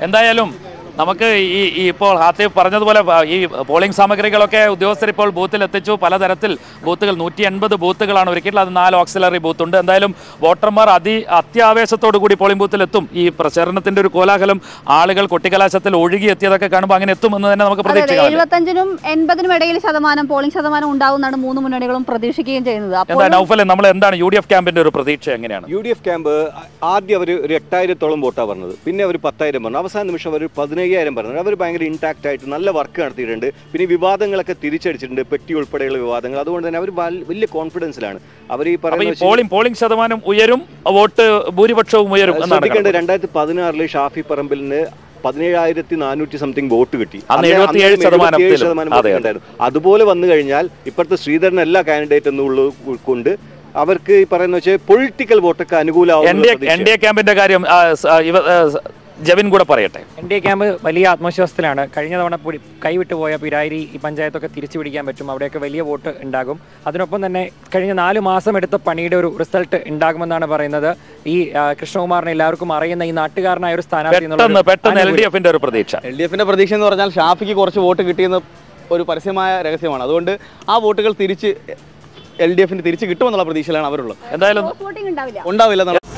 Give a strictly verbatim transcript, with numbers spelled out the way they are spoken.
എന്തായാലും നമുക്ക് ഈ ഈ ഇപ്പോൾ ഹാത്തിഫ് പറഞ്ഞതുപോലെ ഈ പോളിംഗ് സാമഗ്രികളൊക്കെ ഉദ്യോഗസ്ഥർ ഇപ്പോൾ ബൂത്തിൽ എത്തിച്ചു. പലതരത്തിൽ ബൂത്തുകൾ നൂറ്റി എൺപത് ബൂത്തുകളാണ് ഒരുക്കിയിട്ടുള്ളത്. അത് നാല് ഓക്സിലറി ബൂത്തുണ്ട്. എന്തായാലും വോട്ടർമാർ അതി അത്യാവേശത്തോടു കൂടി പോളിംഗ് ബൂത്തിൽ എത്തും. ഈ പ്രചരണത്തിന്റെ ഒരു കോലാഹലം, ആളുകൾ കൊട്ടിക്കലാശത്തിൽ ഒഴുകി എത്തിയതൊക്കെ കാണുമ്പോൾ അങ്ങനെ എത്തുമെന്ന് തന്നെ നമുക്ക് പ്രതീക്ഷിക്കാം. എഴുപത്തഞ്ചിനും എൺപതിനും ഇടയിൽ ശതമാനം പോളിംഗ് ശതമാനം ഉണ്ടാവുന്നതാണ് മൂന്ന് മുന്നണികളും പ്രതീക്ഷിക്കുകയും ചെയ്യുന്നത്. എന്താ നൗഫൽ, നമ്മൾ എന്താണ് യു ഡി എഫ് ക്യാമ്പിന്റെ ഒരു പ്രതീക്ഷ എങ്ങനെയാണ്? യു ഡി എഫ് ക്യാമ്പ് ആദ്യം അവർ ഒരു എട്ടായിരത്തോളം വോട്ടാണ് പറഞ്ഞത്, പിന്നെ അവർ പത്തായിരം പറഞ്ഞു, അവസാന നിമിഷം അവർ പതിനയ്യായിരം പറഞ്ഞത്. അവർ ഭയങ്കര ഇൻടാക്റ്റ് ആയിട്ട് നല്ല വർക്ക് നടത്തിയിട്ടുണ്ട്. പിന്നെ വിവാദങ്ങളൊക്കെ തിരിച്ചടിച്ചിട്ടുണ്ട്, പെട്ടി ഉൾപ്പെടെയുള്ള വിവാദങ്ങൾ. അതുകൊണ്ട് തന്നെ അവർ വലിയ കോൺഫിഡൻസിലാണ്. അവർ ഈ പറയുന്നത് പോളിംഗ് പോളിംഗ് ശതമാനം ഉയരും, വോട്ട് ഭൂരിപക്ഷവും ഉയരും. ശ്രദ്ധിക്കേണ്ടത് രണ്ടായിരത്തി പതിനാറില് ഷാഫി പറമ്പിലിന് പതിനേഴായിരത്തി നാനൂറ്റി സംതിങ് വോട്ട് കിട്ടി. അതുപോലെ വന്നു കഴിഞ്ഞാൽ ഇപ്പോഴത്തെ ശ്രീധരൻ എല്ലാ കാൻഡിഡേറ്റ് എന്നുള്ളത് കൊണ്ട് അവർക്ക് ഈ പറയുന്ന വെച്ചാൽ പൊളിറ്റിക്കൽ വോട്ടൊക്കെ അനുകൂലമാവും. എൻ ഡി എ ക്യാമ്പിന്റെ കാര്യം ജവിൻ കൂടെ പറയട്ടെ. എൻ ഡി എ ക്യാമ്പ് വലിയ ആത്മവിശ്വാസത്തിലാണ്. കഴിഞ്ഞ തവണ കൈവിട്ടു പോയ പിരാരി ഈ പഞ്ചായത്തൊക്കെ തിരിച്ചു പിടിക്കാൻ പറ്റും, അവിടെയൊക്കെ വലിയ വോട്ട് ഉണ്ടാകും. അതിനൊപ്പം തന്നെ കഴിഞ്ഞ നാല് മാസം എടുത്ത പണിയുടെ ഒരു റിസൾട്ട് ഉണ്ടാകുമെന്നാണ് പറയുന്നത്. ഈ കൃഷ്ണകുമാറിനെ എല്ലാവർക്കും അറിയുന്ന ഈ നാട്ടുകാരനായ ഒരു സ്ഥാനാർത്ഥി എൽ ഡി എഫിന്റെ ഒരു പ്രതീക്ഷ എൽ ഡി എഫിന്റെ പ്രതീക്ഷ എന്ന് പറഞ്ഞാൽ ഷാഫിക്ക് കുറച്ച് വോട്ട് കിട്ടിയെന്ന് ഒരു പരസ്യമായ രഹസ്യമാണ്. അതുകൊണ്ട് ആ വോട്ടുകൾ തിരിച്ച് എൽ ഡി എഫിന് തിരിച്ച് കിട്ടുമെന്നുള്ള പ്രതീക്ഷയിലാണ് അവരുള്ളത്. എന്തായാലും ഉണ്ടാവില്ല.